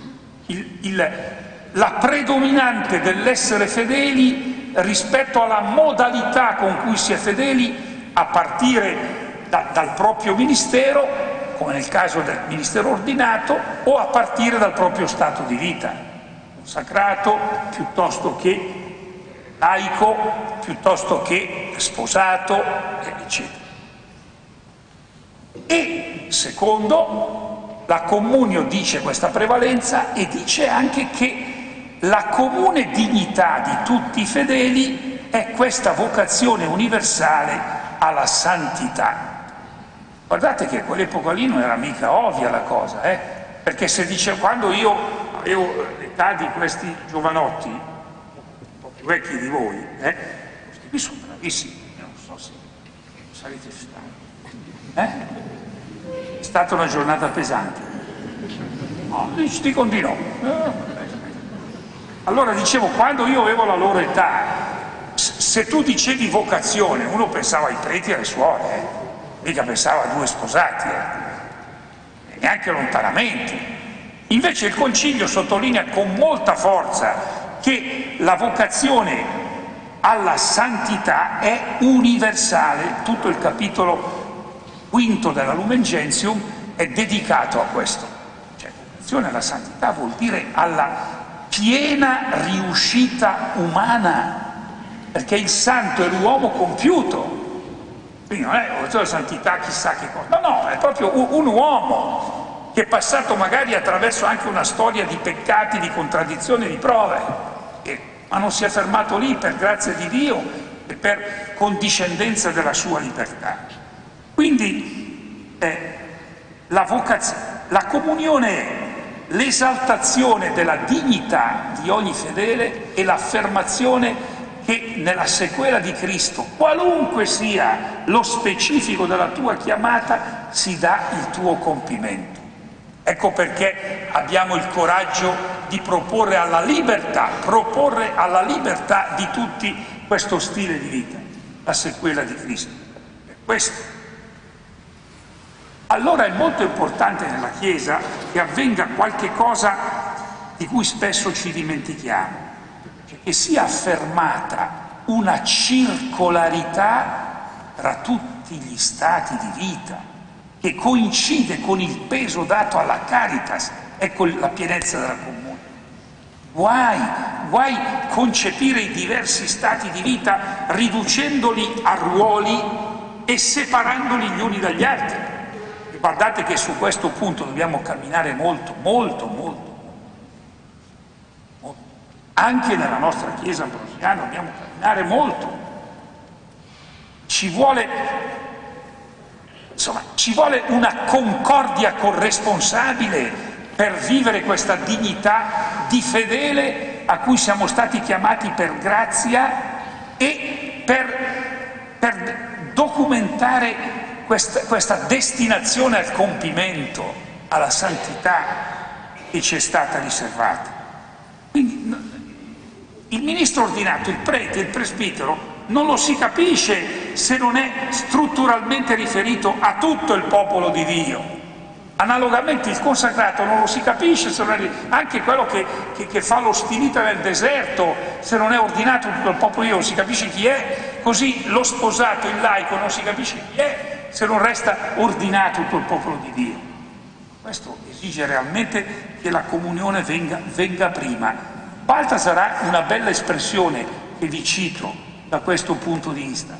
la predominante dell'essere fedeli rispetto alla modalità con cui si è fedeli a partire dal proprio ministero come nel caso del ministero ordinato, o a partire dal proprio stato di vita, consacrato piuttosto che laico, piuttosto che sposato, eccetera. E secondo, la comunio dice questa prevalenza e dice anche che la comune dignità di tutti i fedeli è questa vocazione universale alla santità. Guardate che a quell'epoca lì non era mica ovvia la cosa, perché se dice, quando io avevo l'età di questi giovanotti, un po' più vecchi di voi, questi qui sono bravissimi, non so se sarete stati. È stata una giornata pesante. No, dico di no. Allora dicevo, quando io avevo la loro età, se tu dicevi vocazione, uno pensava ai preti e alle suore, mica pensava a due sposati, neanche lontanamente. Invece il Concilio sottolinea con molta forza che la vocazione alla santità è universale. Tutto il capitolo quinto della Lumen Gentium è dedicato a questo. Cioè, vocazione alla santità vuol dire alla piena riuscita umana, perché il santo è l'uomo compiuto. Quindi non è vocazione alla santità chissà che cosa, no, è proprio un uomo che è passato magari attraverso anche una storia di peccati, di contraddizioni, di prove, ma non si è fermato lì per grazia di Dio e per condiscendenza della sua libertà. Quindi la comunione è l'esaltazione della dignità di ogni fedele e l'affermazione che nella sequela di Cristo, qualunque sia lo specifico della tua chiamata, si dà il tuo compimento. Ecco perché abbiamo il coraggio di proporre alla libertà di tutti questo stile di vita, la sequela di Cristo. È questo. Allora è molto importante nella Chiesa che avvenga qualche cosa di cui spesso ci dimentichiamo, cioè che sia affermata una circolarità tra tutti gli stati di vita, che coincide con il peso dato alla Caritas, ecco la pienezza della comunione. Guai concepire i diversi stati di vita riducendoli a ruoli e separandoli gli uni dagli altri. Guardate che su questo punto dobbiamo camminare molto. Anche nella nostra Chiesa ambrosiana dobbiamo camminare molto. Ci vuole una concordia corresponsabile per vivere questa dignità di fedele a cui siamo stati chiamati per grazia e per documentare questa destinazione al compimento, alla santità che ci è stata riservata. Quindi il ministro ordinato, il prete, il presbitero, non lo si capisce se non è strutturalmente riferito a tutto il popolo di Dio. Analogamente il consacrato non lo si capisce se non è anche quello che fa l'ostilità nel deserto, se non è ordinato tutto il popolo di Dio, non si capisce chi è. Così lo sposato, il laico, non si capisce chi è se non resta ordinato tutto il popolo di Dio. Questo esige realmente che la comunione venga prima. Baltasar ha una bella espressione che vi cito da questo punto di vista.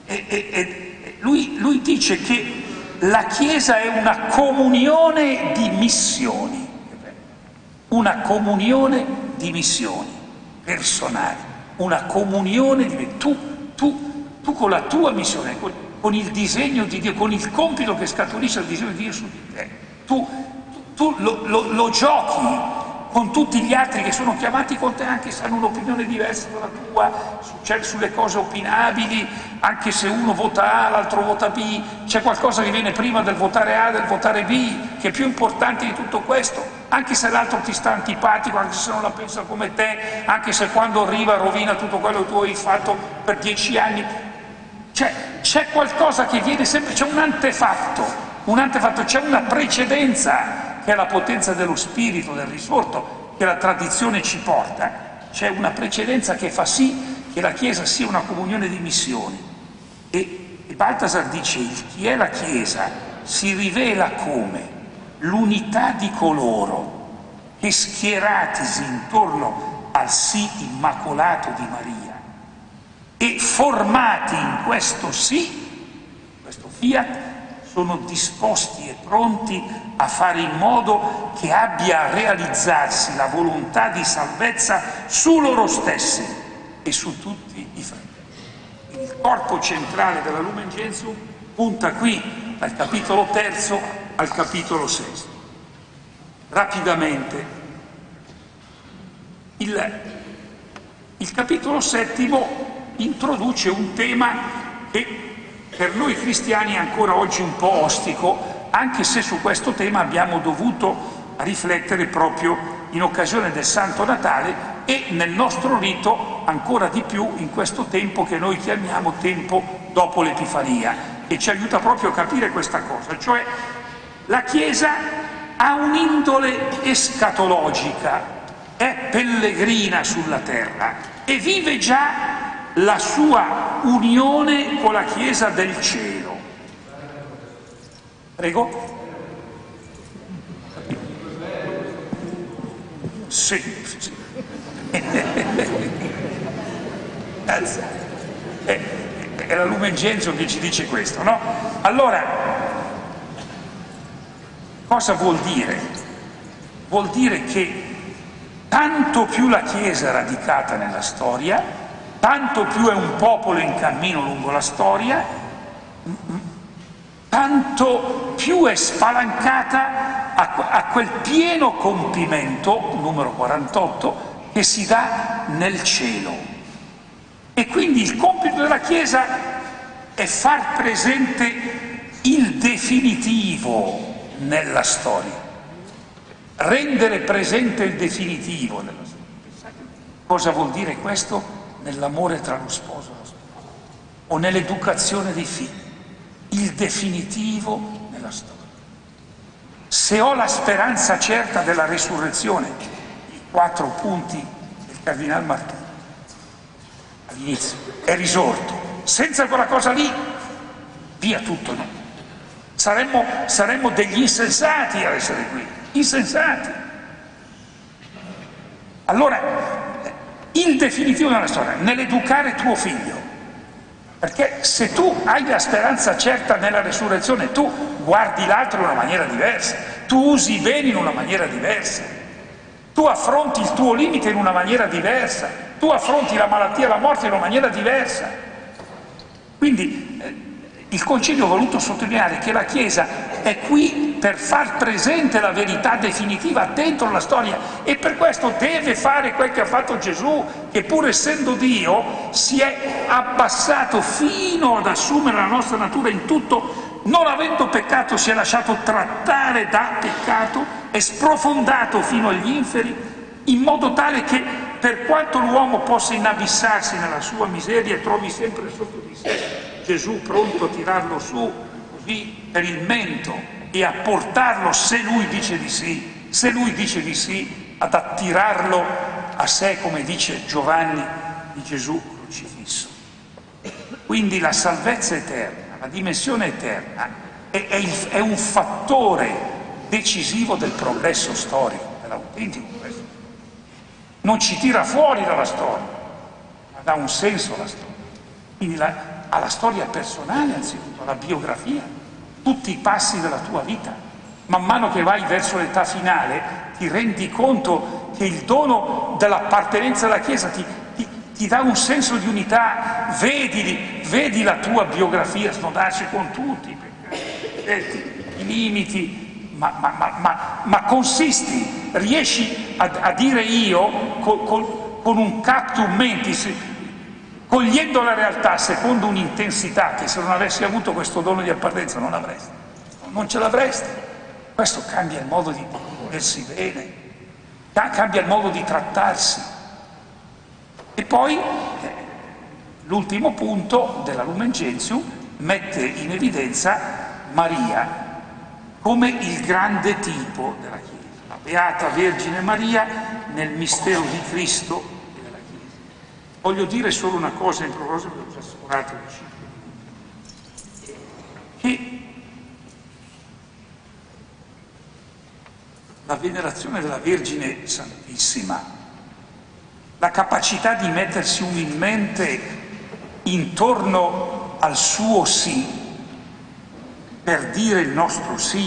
Lui dice che la Chiesa è una comunione di missioni, una comunione di missioni personali, una comunione di tu con la tua missione, con il disegno di Dio, con il compito che scaturisce dal disegno di Dio su di te. Tu lo giochi con tutti gli altri che sono chiamati con te, anche se hanno un'opinione diversa dalla tua, sulle cose opinabili, anche se uno vota A, l'altro vota B, c'è qualcosa che viene prima del votare A, del votare B, che è più importante di tutto questo, anche se l'altro ti sta antipatico, anche se non la pensa come te, anche se quando arriva rovina tutto quello che tu hai fatto per 10 anni. C'è qualcosa che viene sempre, c'è un antefatto, c'è una precedenza che è la potenza dello spirito, del risorto, che la tradizione ci porta. C'è una precedenza che fa sì che la Chiesa sia una comunione di missioni. E Baltasar dice: chi è la Chiesa si rivela come l'unità di coloro che, schieratisi intorno al sì immacolato di Maria e formati in questo sì, questo fiat, sono disposti e pronti a fare in modo che abbia a realizzarsi la volontà di salvezza su loro stessi e su tutti i fratelli. Il corpo centrale della Lumen Gentium punta qui dal capitolo 3 al capitolo 6. Rapidamente, il capitolo 7 introduce un tema che per noi cristiani è ancora oggi un po' ostico, anche se su questo tema abbiamo dovuto riflettere proprio in occasione del Santo Natale e nel nostro rito ancora di più in questo tempo che noi chiamiamo tempo dopo l'Epifania, e ci aiuta proprio a capire questa cosa, cioè la Chiesa ha un'indole escatologica, è pellegrina sulla terra e vive già la sua unione con la Chiesa del cielo. Prego? Sì. Grazie. È la Lumen Gentium che ci dice questo, no? Allora, cosa vuol dire? Vuol dire che tanto più la Chiesa è radicata nella storia, tanto più è un popolo in cammino lungo la storia, tanto più è spalancata a quel pieno compimento, numero 48, che si dà nel cielo. E quindi il compito della Chiesa è far presente il definitivo nella storia, rendere presente il definitivo nella storia. Cosa vuol dire questo? Nell'amore tra lo sposo e la sposa, o nell'educazione dei figli, il definitivo nella storia. Se ho la speranza certa della resurrezione, i 4 punti del Cardinal Martini all'inizio, è risorto, senza quella cosa lì, via tutto, no? Saremmo degli insensati ad essere qui, insensati. Allora, il definitivo della storia, nell'educare tuo figlio, perché se tu hai la speranza certa nella resurrezione, tu guardi l'altro in una maniera diversa, tu usi i beni in una maniera diversa, tu affronti il tuo limite in una maniera diversa, tu affronti la malattia e la morte in una maniera diversa. Quindi il Concilio ha voluto sottolineare che la Chiesa è qui per far presente la verità definitiva dentro la storia, e per questo deve fare quel che ha fatto Gesù, che pur essendo Dio si è abbassato fino ad assumere la nostra natura in tutto, non avendo peccato si è lasciato trattare da peccato, è sprofondato fino agli inferi, in modo tale che per quanto l'uomo possa inabissarsi nella sua miseria, trovi sempre sotto di sé Gesù pronto a tirarlo su così per il mento e a portarlo, se lui dice di sì, se lui dice di sì, ad attirarlo a sé, come dice Giovanni di Gesù crocifisso. Quindi la salvezza eterna, la dimensione eterna è un fattore decisivo del progresso storico, dell'autentico progresso. Non ci tira fuori dalla storia, ma dà un senso alla storia. Quindi alla storia personale anzitutto, alla biografia, tutti i passi della tua vita. Man mano che vai verso l'età finale ti rendi conto che il dono dell'appartenenza alla Chiesa ti dà un senso di unità, vedi la tua biografia snodarsi con tutti i peccati, i limiti, ma consisti, riesci a dire io con un captum mentis, cogliendo la realtà secondo un'intensità che se non avessi avuto questo dono di appartenenza non ce l'avresti. Questo cambia il modo di volersi bene, cambia il modo di trattarsi. E poi l'ultimo punto della Lumen Gentium mette in evidenza Maria come il grande tipo della Chiesa, la Beata Vergine Maria nel mistero di Cristo. Voglio dire solo una cosa in proposito, che ho già sforato, che la venerazione della Vergine Santissima, la capacità di mettersi umilmente intorno al suo sì per dire il nostro sì,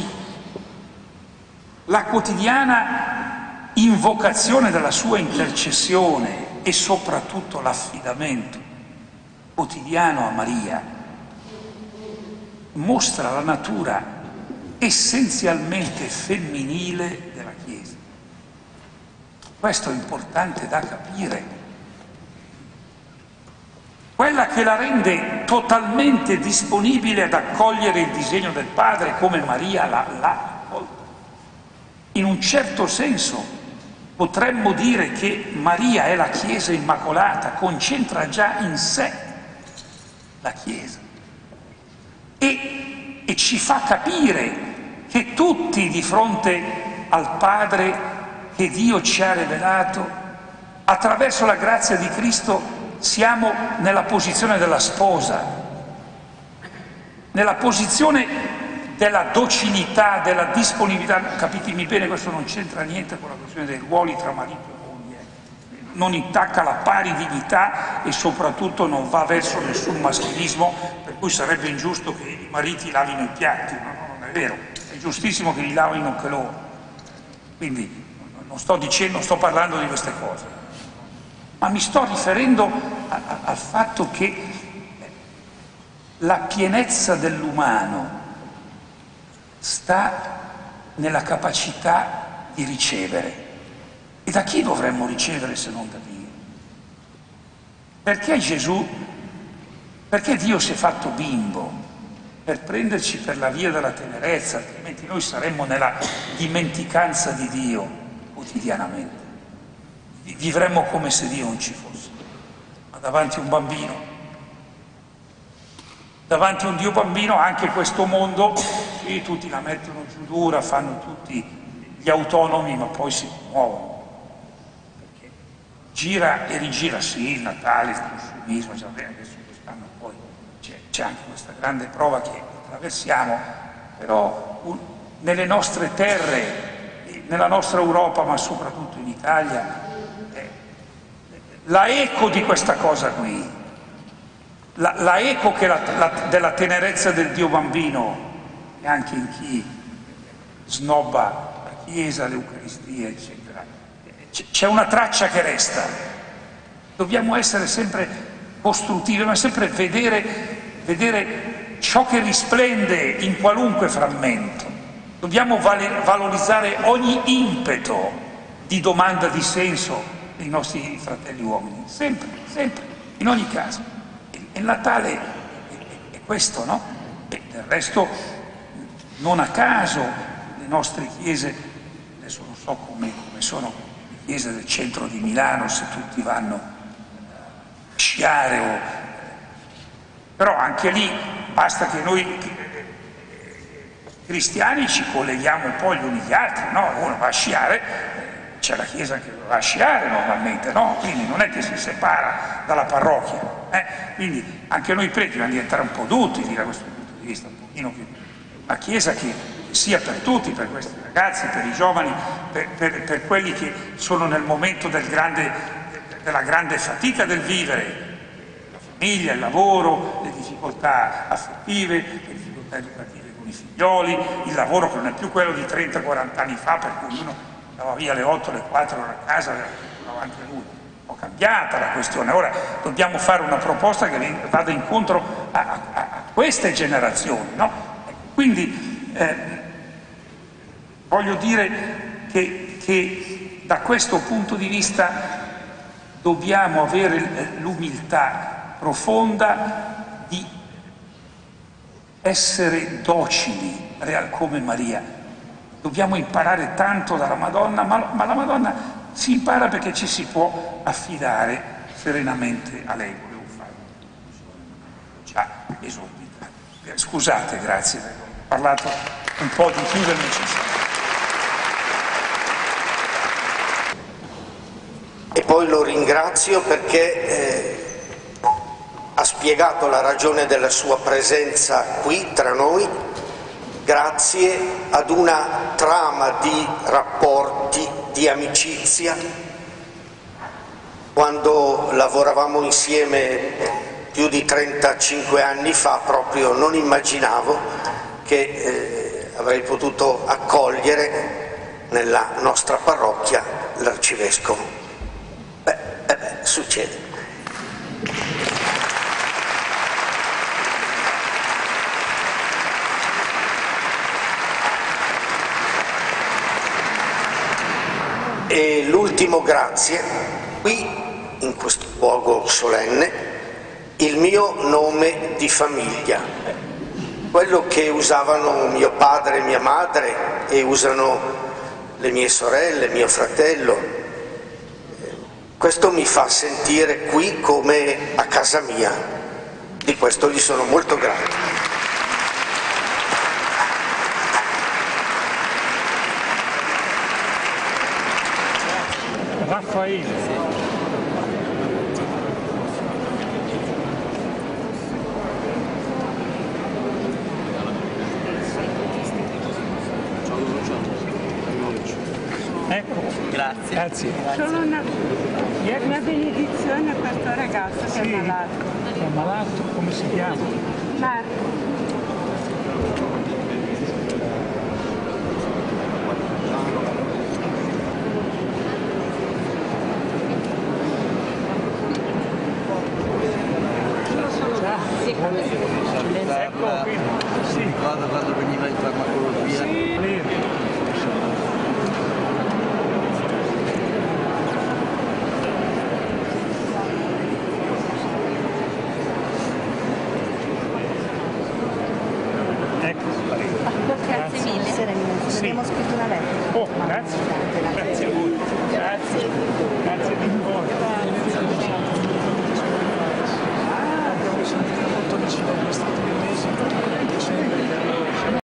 la quotidiana invocazione della sua intercessione e soprattutto l'affidamento quotidiano a Maria mostra la natura essenzialmente femminile della Chiesa. Questo è importante da capire. Quella che la rende totalmente disponibile ad accogliere il disegno del Padre come Maria l'ha accolto. In un certo senso potremmo dire che Maria è la Chiesa Immacolata, concentra già in sé la Chiesa e ci fa capire che tutti di fronte al Padre che Dio ci ha rivelato, attraverso la grazia di Cristo siamo nella posizione della sposa, nella posizione della docilità, della disponibilità. Capitemi bene, questo non c'entra niente con la questione dei ruoli tra marito e moglie, non intacca la pari dignità e soprattutto non va verso nessun maschilismo, per cui sarebbe ingiusto che i mariti lavino i piatti, no, non è vero, è giustissimo che li lavino anche loro. Quindi non sto parlando di queste cose, ma mi sto riferendo al fatto che la pienezza dell'umano sta nella capacità di ricevere. E da chi dovremmo ricevere se non da Dio? Perché Dio si è fatto bimbo? Per prenderci per la via della tenerezza, altrimenti noi saremmo nella dimenticanza di Dio quotidianamente. Vivremmo come se Dio non ci fosse. Ma davanti a un bambino, davanti a un Dio bambino, anche questo mondo, sì, tutti la mettono giù dura, fanno tutti gli autonomi, ma poi si muovono. Perché gira e rigira, sì, il Natale, il consumismo, già adesso quest'anno poi c'è anche questa grande prova che attraversiamo, però nelle nostre terre, nella nostra Europa, ma soprattutto in Italia, la eco di questa cosa qui, la eco della tenerezza del Dio bambino, e anche in chi snobba la Chiesa, l'Eucaristia, eccetera, c'è una traccia che resta. Dobbiamo essere sempre costruttivi, ma sempre vedere ciò che risplende in qualunque frammento. Dobbiamo valorizzare ogni impeto di domanda di senso dei nostri fratelli uomini, sempre, in ogni caso. E il Natale è questo, no? E del resto, non a caso, le nostre chiese, adesso non so come sono le chiese del centro di Milano, se tutti vanno a sciare, però anche lì basta che noi cristiani ci colleghiamo un po' gli uni agli altri, no? Uno va a sciare, c'è la chiesa che va a sciare normalmente, no? Quindi non è che si separa dalla parrocchia, quindi anche noi preti dobbiamo diventare un po' utili da questo punto di vista, un pochino più, una chiesa che sia per tutti, per questi ragazzi, per i giovani, per quelli che sono nel momento della grande fatica del vivere, la famiglia, il lavoro, le difficoltà affettive, le difficoltà educative con i figlioli, il lavoro che non è più quello di 30-40 anni fa, per cui uno andava via alle 8, alle 4, era a casa, era anche lui. È cambiata la questione, ora dobbiamo fare una proposta che vada incontro a queste generazioni, no? Quindi voglio dire che da questo punto di vista dobbiamo avere l'umiltà profonda di essere docili come Maria. Dobbiamo imparare tanto dalla Madonna, ma la Madonna si impara perché ci si può affidare serenamente a lei. Volevo fare già esorbitato. Scusate, grazie, ho parlato un po' di più del necessario. E poi lo ringrazio perché ha spiegato la ragione della sua presenza qui tra noi grazie ad una trama di rapporti, di amicizia. Quando lavoravamo insieme più di 35 anni fa, proprio non immaginavo che avrei potuto accogliere nella nostra parrocchia l'arcivescovo. Succede. E l'ultimo grazie, qui in questo luogo solenne, il mio nome di famiglia, quello che usavano mio padre e mia madre e usano le mie sorelle, mio fratello. Questo mi fa sentire qui come a casa mia, di questo gli sono molto grato. Raffaele. Ecco, grazie. Solo una benedizione a questo ragazzo che è malato. È malato, come si chiama? Marco. Ecco qui. Sì. Ricordo quando veniva in farmacologia. Ecco, Grazie mille. Abbiamo scritto una lettera. grazie.